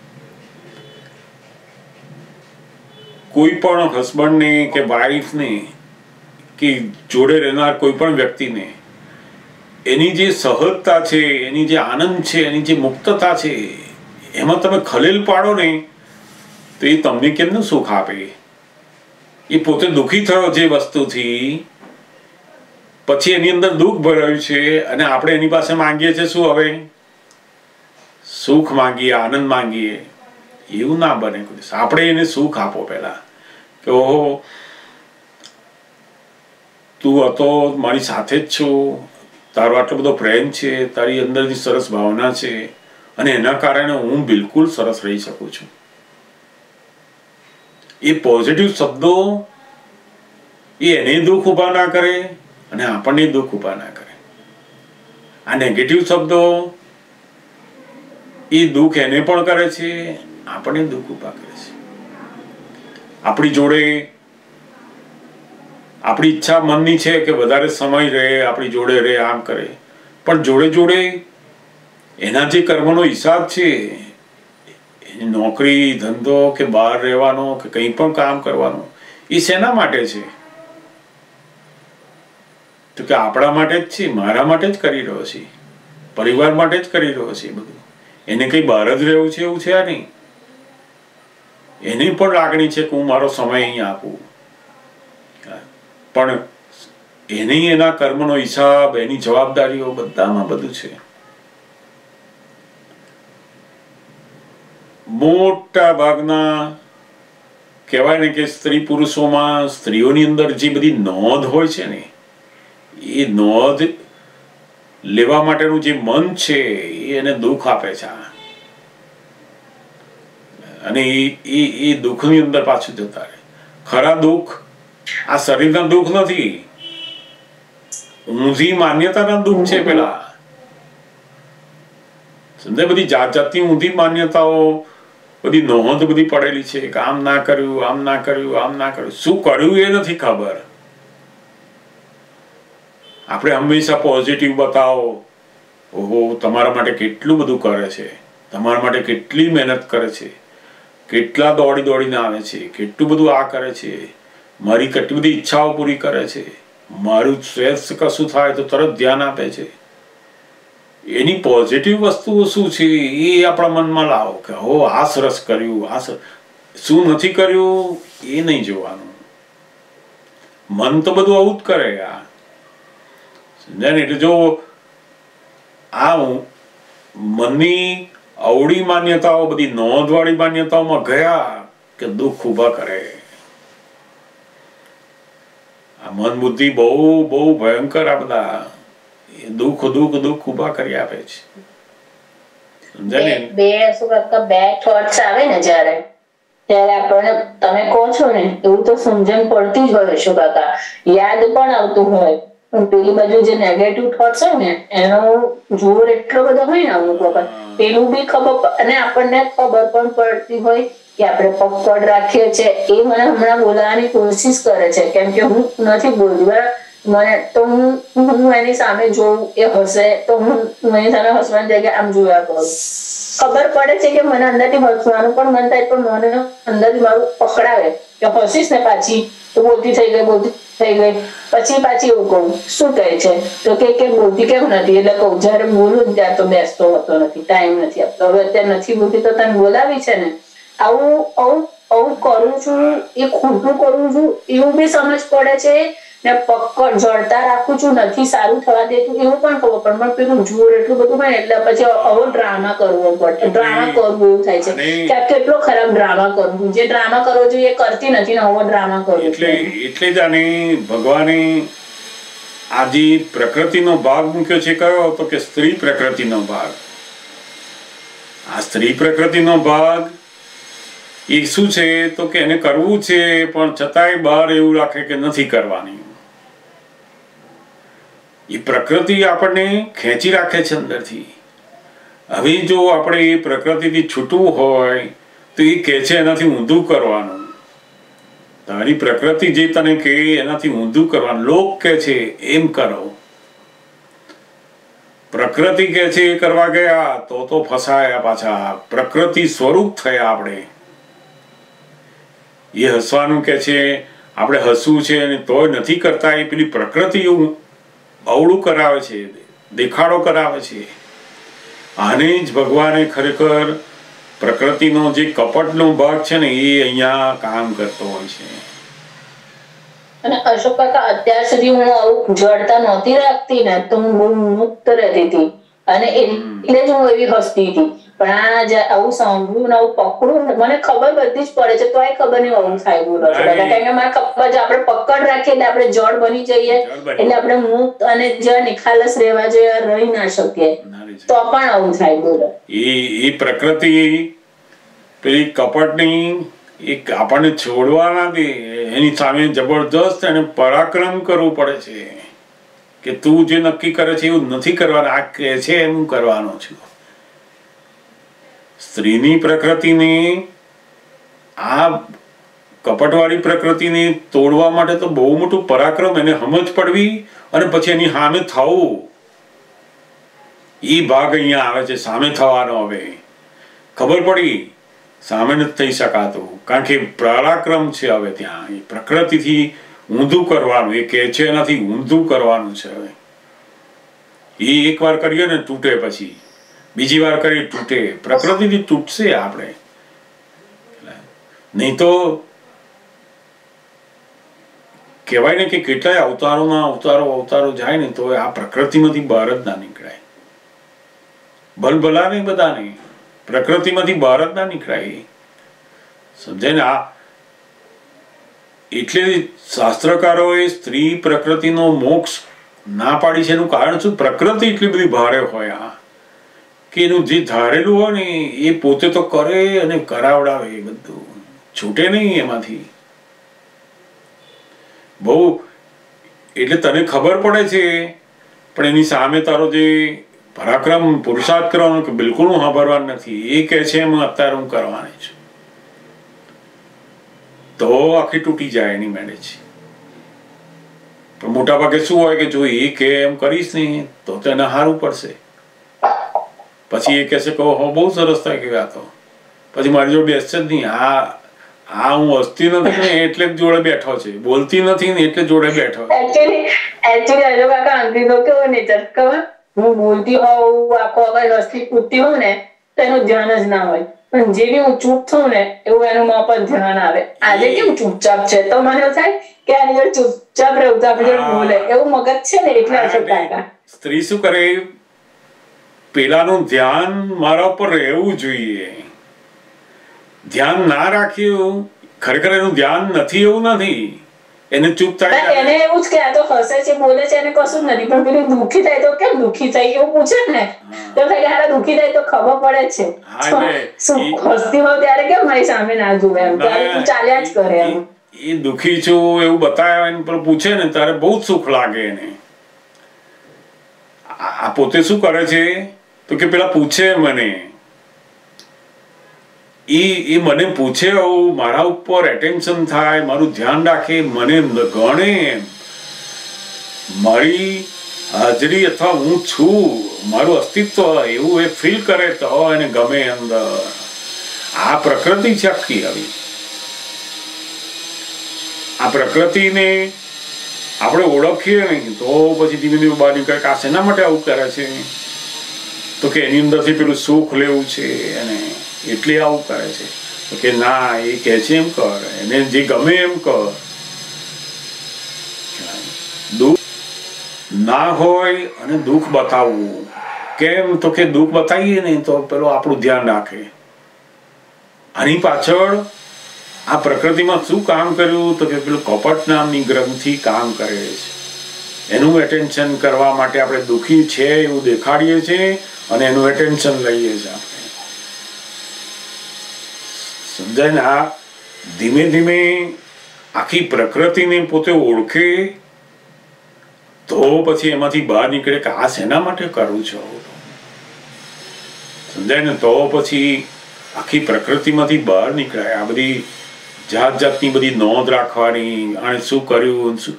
S2: કોઈ પણ હસબન્ડને કે વાઈફને કે જોડે રહેનાર કોઈ પણ વ્યક્તિને એની જે સહજતા છે, એની જે આનંદ છે, એની જે મુક્તતા છે, એમાં તમે ખલેલ પાડો ને તો એ તમને કેમનું સુખ આપે. એ પોતે દુઃખી થયો જે વસ્તુથી, પછી એની અંદર દુઃખ ભરાયું છે અને આપણે એની પાસે માંગીએ છીએ શું? હવે સુખ માંગીએ, આનંદ માંગીએ. એવું ના બને. આપણે એને સુખ આપો પહેલા કે ઓહો તું હતો, મારી સાથે જ છું, તારો આટલો બધો પ્રેમ છે, તારી અંદરની સરસ ભાવના છે અને એના કારણે હું બિલકુલ સરસ રહી શકું છું. એ પોઝિટિવ શબ્દો એ એને દુઃખ ઊભા ના કરે અને આપણને દુઃખ ઊભા ના કરે. આ નેગેટિવ શબ્દો એ દુઃખ એને પણ કરે છે, આપણને દુઃખ ઊભા કરે છે. આપણી જોડે આપણી ઈચ્છા મનની છે કે વધારે સમય રહે, આપણી જોડે રહે, આમ કરે, પણ જોડે જોડે એના જે કર્મનો હિસાબ છે, એની નોકરી ધંધો કે બહાર રહેવાનો કે કંઈ પણ કામ કરવાનું, એ શેના માટે છે? તો કે આપણા માટે જ છે, મારા માટે જ કરી રહ્યો છે, પરિવાર માટે જ કરી રહ્યો છે. બધું એને કંઈ બહાર જ રહેવું છે એવું છે આ નહીં. એની પણ લાગણી છે કે હું મારો સમય અહીંયા આપું, પણ એની એના કર્મનો હિસાબ, એની જવાબદારીઓ બધામાં બધું છે. મોટા ભાગના કહેવાય ને કે સ્ત્રી પુરુષોમાં, સ્ત્રીઓની અંદર જે બધી નોંધ હોય છે ને, એ નોંધ લેવા માટેનું જે મન છે એ એને દુઃખ આપે છે. અને એ એ દુઃખની અંદર પાછું જતા રહે. ખરા દુઃખ આ શરીરના દુઃખ નથી, ઊંધી માન્યતાના દુઃખ છે. પેલા સમજાય, બધી જાત જાતની ઊંધી માન્યતાઓ, બધી નોંધ બધી પડેલી છે કે આમ ના કર્યું, આમ ના કર્યું, આમ ના કર્યું. શું કર્યું એ નથી ખબર. આપણે હંમેશા પોઝિટિવ બતાવો, ઓહો તમારા માટે કેટલું બધું કરે છે, તમારા માટે કેટલી મહેનત કરે છે, કેટલા દોડી દોડીને આવે છે, કેટલું બધું આ કરે છે, મારી કેટલી બધી ઈચ્છાઓ પૂરી કરે છે, મારું શ્રેષ્ઠ કશું થાય તો તરત ધ્યાન આપે છે. એની પોઝિટિવ વસ્તુઓ શું છે એ આપણા મનમાં લાવો કે હો આ સરસ કર્યું, આ શું નથી કર્યું એ નહીં જોવાનું. મન તો બધું આવું જ કરે આ સમજાય ને. એટલે જો આ મનની અવળી માન્યતાઓ બધી નોંધવાળી માન્યતાઓમાં ગયા કે દુઃખ ઉભા કરે. આ મન બુદ્ધિ બહુ બહુ ભયંકર આ બધા દુઃખ દુઃખ દુઃખ ઉભા કરી આપે છે સમજાય ને.
S3: બે શું કાકા બે થોટ્સ આવે ને જ્યારે ત્યારે આપણને તમે કહો છો ને એવું તો સમજણ પડતી જ હોય શું કાકા, યાદ પણ આવતું હોય, પણ પેલી બાજુ જે નેગેટિવ થોટ્સ હોય ને એનો જોર એટલો બધો હોય ને અમુક વખત પેલું બી ખબર અને આપણને ખબર પણ પડતી હોય કે આપણે પકડ રાખીએ છે. એ મને હમણાં બોલાવવાની કોશિશ કરે છે કેમ કે હું નથી બોલતી બરાબર. મને તો હું હું એની સામે જોઉં એ હસે તો હું એની સામે હસવાની જગ્યાએ આમ જોયા કરું. ખબર પડે છે કે મને અંદરથી હસવાનું પણ મન થાય પણ મને અંદરથી મારું પકડાવે કે હસીશ ને પાછી તો બોલતી થઈ ગઈ બોલતી થઈ ગઈ પછી પાછી એવું કહું શું કહે છે તો કે કે બોલતી કેમ નથી એટલે કહું જયારે બોલું ત્યારે તો બેસતો હોતો નથી, ટાઈમ નથી આપતો. હવે અત્યારે નથી બોલતી તો તને બોલાવી છે ને. આવું આવું આવું કરું છું એ ખોટું કરું છું એવું બી સમજ પડે છે ને પકડ જડતા રાખું છું નથી સારું થવા દેતું એવું પણ ખબર પણ પણ પેલું જોર એટલું બધું હોય એટલે પછી આવો ડ્રામા કરવો પડે. ડ્રામા કરવું એવું થાય છે કે કેટલો ખરાબ ડ્રામા કરવું, જે ડ્રામા કરવો જોઈએ એ કરતી નથી ને આવો ડ્રામા કરવો.
S2: એટલે એટલે જ આને ભગવાને આ જે પ્રકૃતિનો ભાગ મૂક્યો છે કયો તો કે સ્ત્રી પ્રકૃતિનો ભાગ. આ સ્ત્રી પ્રકૃતિનો ભાગ એ શું છે તો કે એને કરવું છે પણ છતાંય બહાર એવું રાખે કે નથી કરવાની. એ પ્રકૃતિ આપણને ખેંચી રાખે છે અંદરથી. હવે જો આપણે એ પ્રકૃતિથી છૂટવું હોય તો એ કહે છે એનાથી ઊંધું કરવાનું. તારી પ્રકૃતિ જે તને કહે એનાથી ઊંધું કરવાનું. લોક કહે છે એમ કરો, પ્રકૃતિ કહે છે એ કરવા ગયા તો તો ફસાયા પાછા. પ્રકૃતિ સ્વરૂપ થયા આપણે. એ હસવાનું કે છે આપણે હસવું છે અને તોય નથી કરતા એ પેલી પ્રકૃતિ એવું અવળું કરાવે છે, દેખાડો કરાવે છે. આને જ ભગવાને ખરેખર પ્રકૃતિનો જે કપટનો ભાગ છે ને એ અહીંયા કામ કરતો હોય છે.
S3: અને અશોક કાકા અત્યાર સુધી હું આવું જડતા નહોતી રાખતી ને તો હું બહુ મુક્ત રહેતી હતી અને એટલે જ હું એવી હસતી હતી. પણ આ આવું સાંભળ્યું ને આવું પકડું મને ખબર બધી જ પડે છે તો એ ખબર નહીં આવું થાય બોલો કારણ કે મને ખબર છે આપણે પકડ રાખીએ એટલે આપણે જડ બની જઈએ એટલે આપણે મુક્ત અને જ્યાં નિખાલસ રહેવા જોઈએ રહી ના શકીએ તો પણ આવું થાય બોલો.
S2: એ એ પ્રકૃતિ પેલી કપટની એક આપણને છોડવા ના દે એની સામે જબરદસ્ત એને પરાક્રમ કરવું પડે છે કે તું જે નક્કી કરે છે એવું નથી કરવાનું, આ કહે છે એમ કરવાનું છું. સ્ત્રીની પ્રકૃતિને આ કપટવાળી પ્રકૃતિને તોડવા માટે તો બહુ મોટું પરાક્રમ એને સમજ પડવી અને પછી એની સામે થવું. એ ભાગ અહીંયા આવે છે સામે થવાનો. હવે ખબર પડી સામે નથી થઈ શકાતું કારણ કે પરાક્રમ છે હવે ત્યાં. એ પ્રકૃતિથી ઊંધું કરવાનું એ કહે છે એનાથી ઊંધું કરવાનું છે. હવે એ એક વાર કરીએ ને તૂટે પછી બીજી વાર કરી તૂટે. પ્રકૃતિથી તૂટશે આપણે નહીં તો કહેવાય ને કે કેટલાય અવતારોના અવતારો અવતારો જાય ને તો આ પ્રકૃતિમાંથી બહાર જ ના નીકળાય. ભલભલા નહીં બધા નહીં પ્રકૃતિમાંથી બહાર જ ના નીકળાય. સમજાય ને. આ એટલે શાસ્ત્રકારોએ સ્ત્રી પ્રકૃતિનો મોક્ષ ના પાડી છે. એનું કારણ શું? પ્રકૃતિ એટલી બધી ભારે હોય આ કે એનું જે ધારેલું હોય ને એ પોતે તો કરે અને કરાવડાવે. એ બધું છૂટે નહીં એમાંથી બહુ. એટલે તને ખબર પડે છે પણ એની સામે તારો જે પરાક્રમ પુરુષાર્થ કરવાનો કે બિલકુલ હું સાંભળવાનું નથી. એ કહે છે એમ અત્યારે હું કરવાની છું તો આખી તૂટી જાય એની મેરેજ. પણ મોટા ભાગે શું હોય કે જો એ કે એમ કરીશ નહીં તો તેને હારું પડશે. પછી એ કહેશે કે હો બહુ સરસ થાય કે આ તો પછી મારી જોડે બેસશે જ નહીં. આ આ હું હસતી નથી ને એટલે જ જોડે બેઠો છે, બોલતી નથી ને એટલે જોડે બેઠો.
S3: એકચ્યુઅલી એકચ્યુઅલી હજુ કાકા અંગ્રેજો કેવો નેચર ખબર હું બોલતી હોઉં, આખો અગર હસતી કૂદતી હોઉં ને તો એનું ધ્યાન જ ના હોય, પણ જે બી હું ચૂપ થઉં ને એવું એનું માં પર ધ્યાન આવે. આજે કેવું ચૂપચાપ છે તો મને એવું થાય કે આની જોડે ચૂપચાપ રહેવું તો આપણી જોડે બોલે, એવું મગજ છે ને એટલે અસર થાય.
S2: સ્ત્રી શું કરે, પેલાનું ધ્યાન મારા ઉપર રહેવું જોઈએ. ધ્યાન ના રાખ્યું, ખરેખર એનું ધ્યાન નથી એવું નથી, એને ચૂપ થાય
S3: એને એવું જ કે આ તો હસે છે બોલે છે એને કશું જ નથી, પણ પેલું દુઃખી થાય તો કેમ દુઃખી થાય એવું પૂછે ને તો થાય કે દુઃખી થાય તો ખબર પડે છે. હસતી હોય ત્યારે કેમ મારી સામે ના જોવે, એમ ત્યારે તું ચાલ્યા જ કરે. એમ
S2: એ દુઃખી છું એવું બતાવે પણ પૂછે ને ત્યારે બહુ જ સુખ લાગે એને. આ પોતે શું કરે છે તો કે પેલા પૂછે મને, એ એ મને પૂછે, મારા ઉપર એટેન્શન થાય, મારું ધ્યાન રાખે, મને ગણે, મારી હાજરી અથવા હું છું, મારું અસ્તિત્વ એવું એ ફીલ કરે તો એને ગમે અંદર. આ પ્રકૃતિ છે આખી. આવી આ પ્રકૃતિને આપણે ઓળખીએ નહીં તો પછી ધીમે ધીમે બહાર નીકળે કે આ શેના માટે આવું કરે છે, તો કે એની અંદરથી પેલું સુખ લેવું છે અને એટલે આવું કરે છે. તો કે ના, એ કહે છે એમ કર, એને જે ગમે એમ કર. દુઃખ ના હોય અને દુઃખ બતાવવું કેમ, તો કે દુઃખ બતાવીએ ને તો પેલો આપણું ધ્યાન રાખે. આની પાછળ આ પ્રકૃતિમાં શું કામ કર્યું તો કે પેલું કપટ નામની ગ્રંથિ કામ કરે છે. એનું એટેન્શન કરવા માટે આપણે દુઃખી છે એવું દેખાડીએ છીએ અને એનું એટેન્શન લઈએ છીએ આપણે. સમજાય ને? આ ધીમે ધીમે આખી પ્રકૃતિને પોતે ઓળખે તો પછી એમાંથી બહાર નીકળે કે આ શેના માટે કરું છું. સમજાય ને? તો પછી આખી પ્રકૃતિમાંથી બહાર નીકળાય. આ બધી જાત જાતની બધી નોંધ રાખવાની, આને શું કર્યું, શું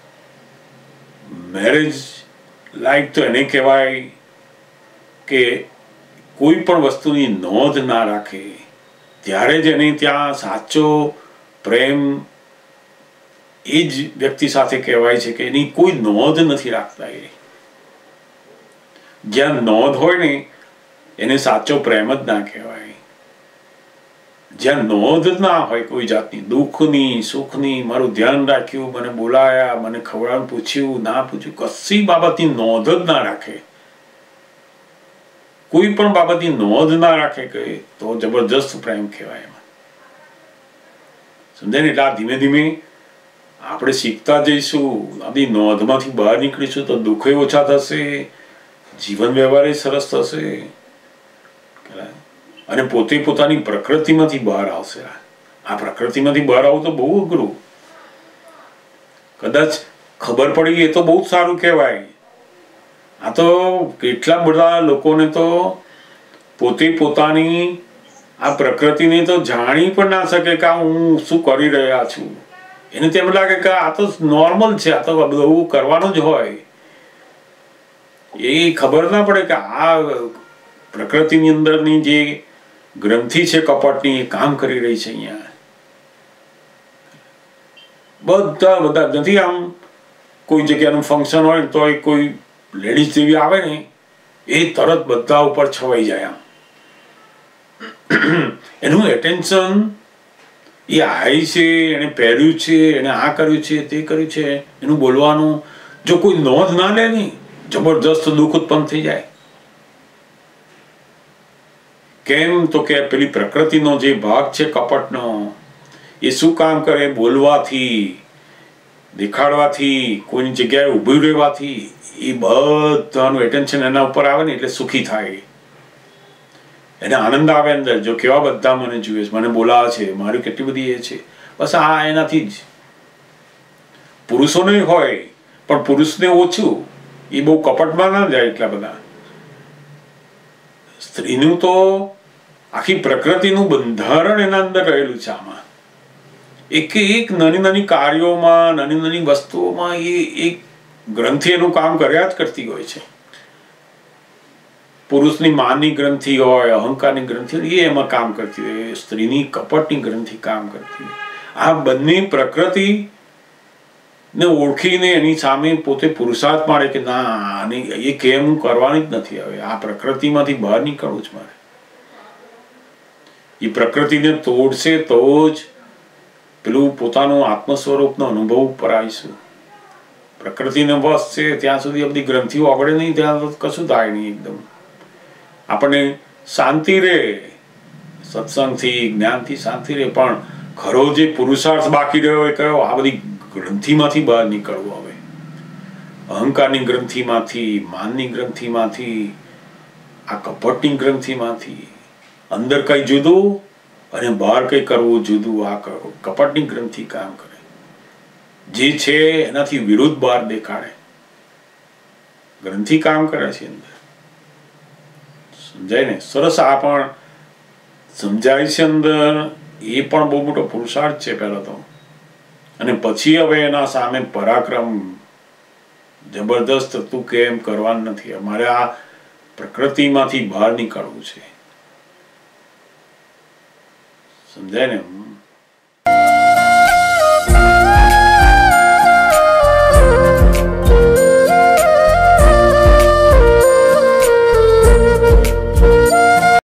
S2: મેરેજ લાઈક તો એને કહેવાય કે કોઈ પણ વસ્તુની નોંધ ના રાખે ત્યારે જ એને ત્યાં સાચો પ્રેમ એ જ વ્યક્તિ સાથે કહેવાય છે કે એની કોઈ નોંધ નથી રાખતા. એ જ્યાં નોંધ હોય ને એને સાચો પ્રેમ જ ના કહેવાય. જ્યાં નોંધ ના હોય કોઈ જાતની, દુઃખની સુખની, મારું ધ્યાન રાખ્યું, મને બોલાયા, મને ખવડાવવાનું પૂછ્યું, ના પૂછ્યું, કશી બાબતની નોંધ જ ના રાખે, કોઈ પણ બાબતની નોંધ ના રાખે કે તો જબરજસ્ત પ્રેમ કહેવાય એમાં. સમજાય ને? એટલે આ ધીમે ધીમે આપણે શીખતા જઈશું, આ બધી નોંધમાંથી બહાર નીકળીશું તો દુઃખે ઓછા થશે, જીવન વ્યવહાર સરસ થશે અને પોતે પોતાની પ્રકૃતિમાંથી બહાર આવશે. આ પ્રકૃતિમાંથી બહાર આવું તો બહુ અઘરું. કદાચ ખબર પડી એ તો બહુ જ સારું કહેવાય. આ તો કેટલા બધા લોકોને તો પોતે પોતાની આ પ્રકૃતિને તો જાણી પણ ના શકે કે હું શું કરી રહ્યા છું. એને તેમ લાગે કે આ તો નોર્મલ છે, આ તો બધું કરવાનું જ હોય. એ ખબર ના પડે કે આ પ્રકૃતિની અંદરની જે ગ્રંથિ છે કપટની એ કામ કરી રહી છે. અહીંયા બધા બધા નથી, આમ કોઈ જગ્યાનું ફંક્શન હોય ને તો કોઈ લેડીઝ જેવી આવે ને એ તરત બધા ઉપર છવાઈ જાય. આમ એનું એટેન્શન એ હાઈ છે, એને પહેર્યું છે, એને આ કર્યું છે, તે કર્યું છે, એનું બોલવાનું જો કોઈ નોંધ ના લે ને જબરજસ્ત દુઃખ ઉત્પન્ન થઈ જાય. કેમ તો કે પેલી પ્રકૃતિનો જે ભાગ છે કપટનો એ શું કામ કરે, બોલવાથી, દેખાડવાથી, કોઈની જગ્યાએ ઊભું રહેવાથી એ બધાનું એટેન્શન એના ઉપર આવે ને એટલે સુખી થાય, એને આનંદ આવે અંદર. જો કેવા બધા મને જુએ છે, મને બોલાવે છે, મારી કેટલી બધી એ છે, બસ આ એનાથી જ. પુરુષોને હોય પણ પુરુષને ઓછું, એ બહુ કપટમાં ના જાય એટલા બધા. સ્ત્રીનું તો આખી પ્રકૃતિનું બંધારણ એના અંદર રહેલું છે. આમાં એક એક નાની નાની કાર્યોમાં, નાની નાની વસ્તુઓમાં એ એક ગ્રંથિ એનું કામ કર્યા જ કરતી હોય છે. પુરુષની માનની ગ્રંથિ હોય, અહંકારની ગ્રંથિ હોય, એ એમાં કામ કરતી હોય. સ્ત્રીની કપટની ગ્રંથિ કામ કરતી હોય. આ બંને પ્રકૃતિ ને ઓળખીને એની સામે પોતે પુરુષાર્થ મારે કે ના આની એ કેમ હું કરવાની જ નથી. હવે આ પ્રકૃતિમાંથી બહાર નીકળવું જ મારે. એ પ્રકૃતિને તોડશે તો જ પેલું પોતાનું આત્મ સ્વરૂપનો અનુભવ ઉપર આવીશું. પ્રકૃતિને વશ છે ત્યાં સુધી આ બધી ગ્રંથિઓ આગળ નહીં, ત્યાં તો કશું થાય નહીં. એકદમ આપણને શાંતિ રહે, સત્સંગથી જ્ઞાનથી શાંતિ રહે, પણ ખરો જે પુરુષાર્થ બાકી રહ્યો એ કયો? આ બધી ગ્રંથિમાંથી બહાર નીકળવું. હવે અહંકારની ગ્રંથિમાંથી, માનની ગ્રંથિમાંથી, આ કપટની ગ્રંથિમાંથી, અંદર કઈ જુદું અને બહાર કઈ કરવું જુદું. આ કપટની ગ્રંથિ કામ કરે, જે છે એનાથી વિરુદ્ધ બહાર દેખાડે. ગ્રંથિ કામ કરે છે અંદર. સમજાય ને? સરસ. આ પણ સમજાય છે અંદર. એ પણ બહુ મોટો પુરુષાર્થ છે પહેલો તો. અને પછી હવે એના સામે પરાક્રમ જબરદસ્ત તું કેમ કરવાનું નથી. અમારે આ પ્રકૃતિમાંથી બહાર નીકળવું છે. સમજાય ને?